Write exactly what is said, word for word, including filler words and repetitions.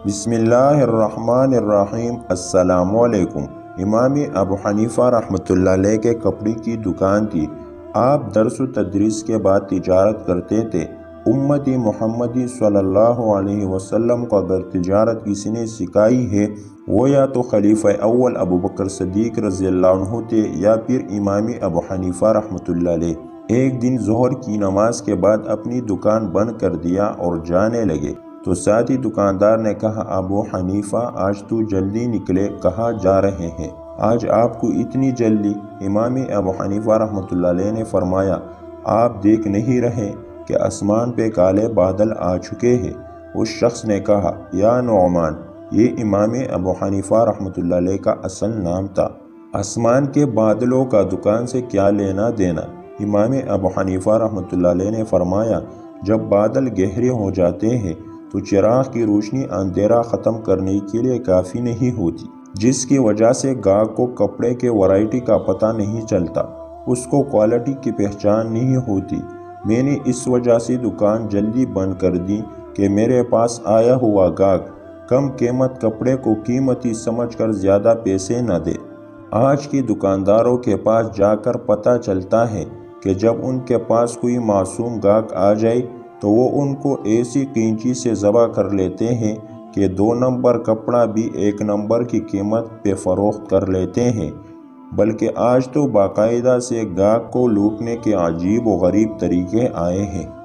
بسم اللہ الرحمن الرحیم۔ السلام علیکم۔ امام ابو حنیفہ رحمۃ اللہ علیہ کے کپڑے کی دکان تھی۔ آپ درس و تدریس کے بعد تجارت کرتے تھے۔ امتی محمدی صلی اللہ علیہ وسلم کو اگر تجارت کسی نے سکھائی ہے وہ یا تو خلیفہ اول ابو بکر صدیق رضی اللہ عنہ تھے یا پھر امام ابو حنیفہ رحمۃ اللہ علیہ۔ ایک دن ظہر کی نماز کے بعد اپنی دکان بند کر دیا اور جانے لگے تو ساتھی دکاندار نے کہا، ابو حنیفہ آج تو جلدی نکلے، کہاں جا رہے ہیں؟ آج آپ کو اتنی جلدی؟ امام ابو حنیفہ رحمۃ اللہ علیہ نے فرمایا، آپ دیکھ نہیں رہے کہ آسمان پہ کالے بادل آ چکے ہیں؟ اس شخص نے کہا، یا نعمان، یہ امام ابو حنیفہ رحمۃ اللہ علیہ کا اصل نام تھا۔ آسمان کے بادلوں کا دکان سے کیا لینا دینا؟ امام ابو حنیفہ رحمۃ اللہ علیہ نے فرمایا، جب بادل گہرے ہو جاتے ہیں تو چراغ کی روشنی اندھیرا ختم کرنے کے لیے کافی نہیں ہوتی، جس کی وجہ سے گاہک کو کپڑے کے ورائٹی کا پتہ نہیں چلتا، اس کو کوالٹی کی پہچان نہیں ہوتی۔ میں نے اس وجہ سے دکان جلدی بند کر دی کہ میرے پاس آیا ہوا گاہک کم قیمت کپڑے کو قیمتی سمجھ کر زیادہ پیسے نہ دے۔ آج کے دکانداروں کے پاس جا کر پتہ چلتا ہے کہ جب ان کے پاس کوئی معصوم گاہک آ جائے تو وہ ان کو ایسی قینچی سے ذبح کر لیتے ہیں کہ دو نمبر کپڑا بھی ایک نمبر کی قیمت پہ فروخت کر لیتے ہیں۔ بلکہ آج تو باقاعدہ سے گاہک کو لوٹنے کے عجیب و غریب طریقے آئے ہیں۔